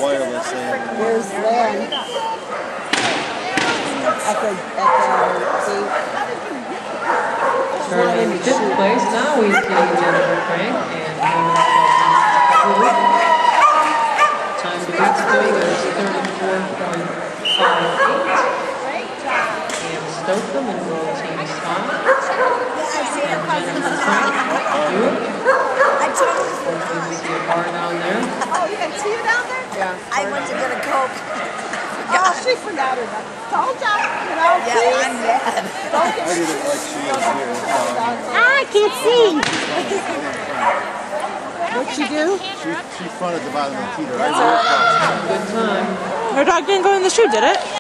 wireless thing. There's Len at the gate. Starting in 5th place, now we see Jennifer Frank and time to beat Stoughton is 34.58. And Stoughton and World Team Spot. And Jennifer Frank do it. Hopefully we see a bar down there. Oh, you can see you down there? Yeah. I went to get a Coke. Oh, she forgot her. Told ya, you know, Yeah, please. I'm mad. Don't get I did it like she was here. I can't see. What'd she do? She fronted the bottom of the teeter. Good time. Her dog didn't go in the shoe, did it?